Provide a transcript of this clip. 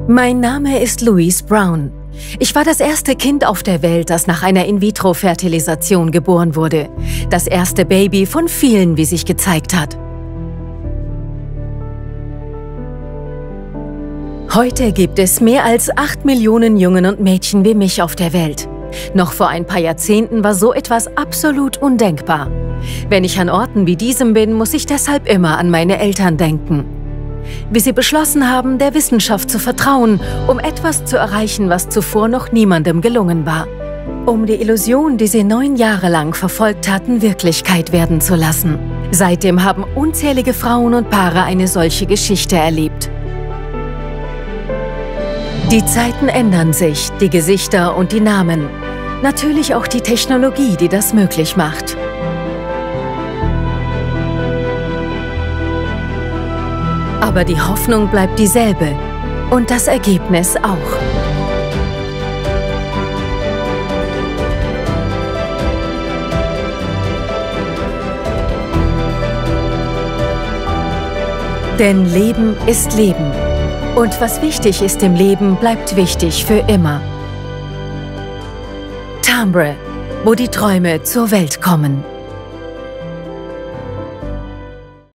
Mein Name ist Louise Brown. Ich war das erste Kind auf der Welt, das nach einer In-vitro-Fertilisation geboren wurde. Das erste Baby von vielen, wie sich gezeigt hat. Heute gibt es mehr als 8 Millionen Jungen und Mädchen wie mich auf der Welt. Noch vor ein paar Jahrzehnten war so etwas absolut undenkbar. Wenn ich an Orten wie diesem bin, muss ich deshalb immer an meine Eltern denken. Wie sie beschlossen haben, der Wissenschaft zu vertrauen, um etwas zu erreichen, was zuvor noch niemandem gelungen war. Um die Illusion, die sie 9 Jahre lang verfolgt hatten, Wirklichkeit werden zu lassen. Seitdem haben unzählige Frauen und Paare eine solche Geschichte erlebt. Die Zeiten ändern sich, die Gesichter und die Namen. Natürlich auch die Technologie, die das möglich macht. Aber die Hoffnung bleibt dieselbe und das Ergebnis auch. Denn Leben ist Leben. Und was wichtig ist im Leben, bleibt wichtig für immer. Tambra, wo die Träume zur Welt kommen.